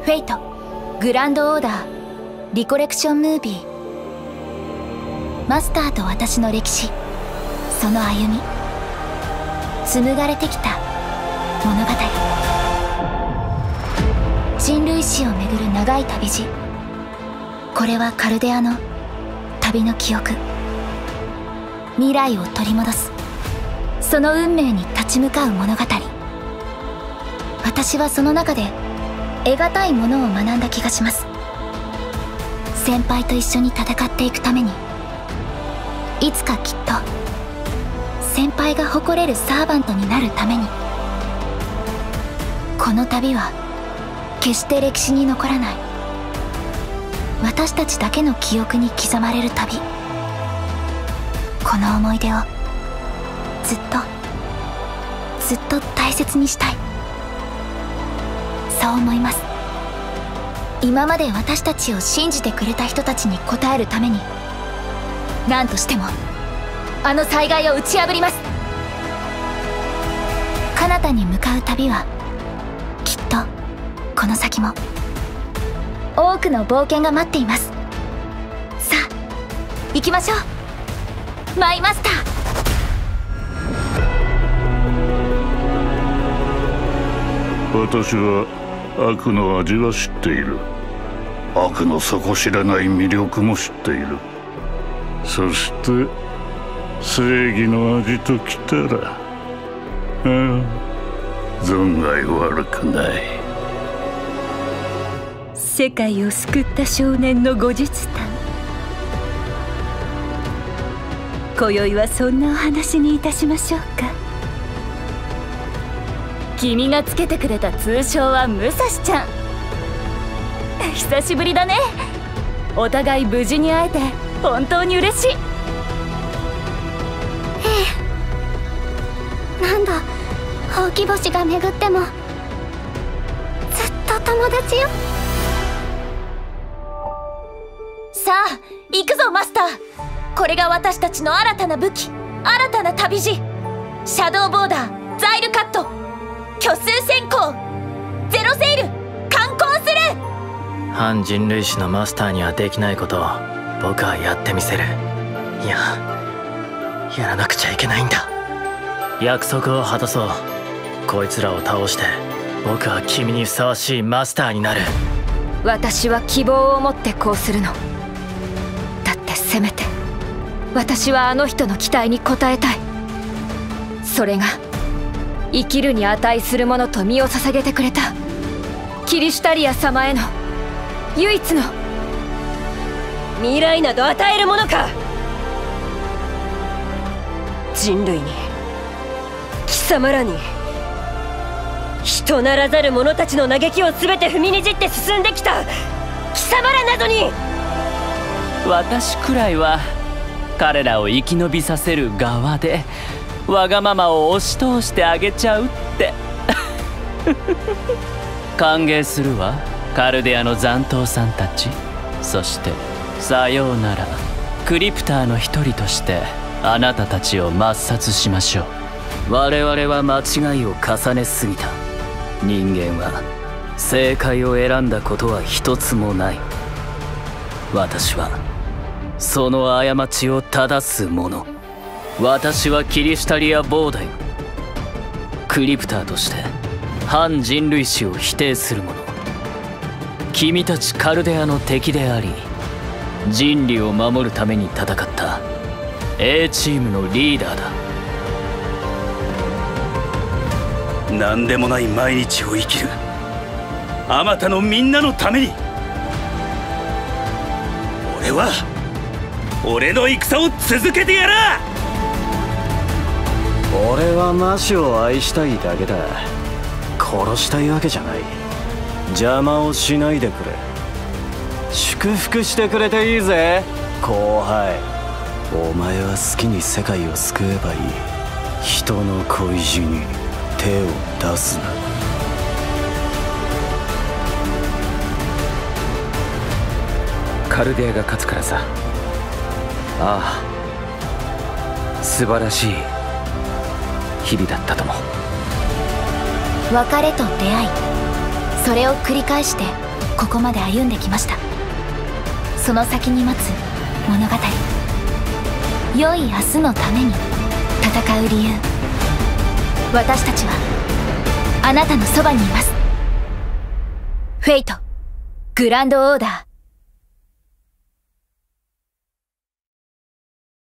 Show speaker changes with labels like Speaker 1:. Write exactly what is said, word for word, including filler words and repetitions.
Speaker 1: フェイト、グランドオーダー、リコレクションムービー。マスターと私の歴史、その歩み、紡がれてきた物語。人類史をめぐる長い旅路。これはカルデアの旅の記憶。未来を取り戻す、その運命に立ち向かう物語。私はその中で得難いものを学んだ気がします。先輩と一緒に戦っていくために、いつかきっと先輩が誇れるサーバントになるために。この旅は決して歴史に残らない、私たちだけの記憶に刻まれる旅。この思い出をずっとずっと大切にしたい、そう思います。今まで私たちを信じてくれた人たちに応えるために、何としてもあの災害を打ち破ります。彼方に向かう旅はきっとこの先も多くの冒険が待っています。さあ行きましょう、マイマスター。
Speaker 2: 私は悪の味は知っている。悪の底知らない魅力も知っている。そして正義の味ときたら、ああ、存外悪くない。
Speaker 3: 世界を救った少年の後日談。今宵はそんなお話にいたしましょうか。
Speaker 1: 君がつけてくれた通称は武蔵ちゃん。久しぶりだね。お互い無事に会えて本当に嬉しい。ええ、何度ほうき星が巡ってもずっと友達よ。さあ行くぞマスター。これが私たちの新たな武器、新たな旅路。シャドウボーダー、ザイルカット、虚数閃光、ゼロセール、敢行する。
Speaker 4: 反人類史のマスターにはできないことを僕はやってみせる。いや、やらなくちゃいけないんだ。約束を果たそう。こいつらを倒して僕は君にふさわしいマスターになる。
Speaker 1: 私は希望を持ってこうするの。だってせめて私はあの人の期待に応えたい。それが生きるに値するものと身を捧げてくれたキリシュタリア様への唯一の
Speaker 3: 未来など与えるものか。人類に、貴様らに、人ならざる者たちの嘆きを全て踏みにじって進んできた貴様らなどに。
Speaker 5: 私くらいは彼らを生き延びさせる側でわがままを押し通してあげちゃうって歓迎するわ、カルデアの残党さんたち。そしてさようなら、クリプターの一人としてあなたたちを抹殺しましょう。
Speaker 6: 我々は間違いを重ねすぎた。人間は正解を選んだことは一つもない。私はその過ちを正す者。私はキリシュタリアボーダイム、クリプターとして反人類史を否定する者。君たちカルデアの敵であり、人類を守るために戦った A チームのリーダーだ。
Speaker 7: 何でもない毎日を生きるあまたのみんなのために、俺は俺の戦を続けてやらあ。
Speaker 8: 俺はマシを愛したいだけだ。殺したいわけじゃない。邪魔をしないでくれ。祝福してくれていいぜ後輩。お前は好きに世界を救えばいい。人の恋路に手を出すな。
Speaker 9: カルデアが勝つからさ。ああ、素晴らしい日々だったとも。
Speaker 1: 別れと出会い、それを繰り返してここまで歩んできました。その先に待つ物語、良い明日のために戦う理由、私たちはあなたのそばにいます。フェイトグランドオーダー。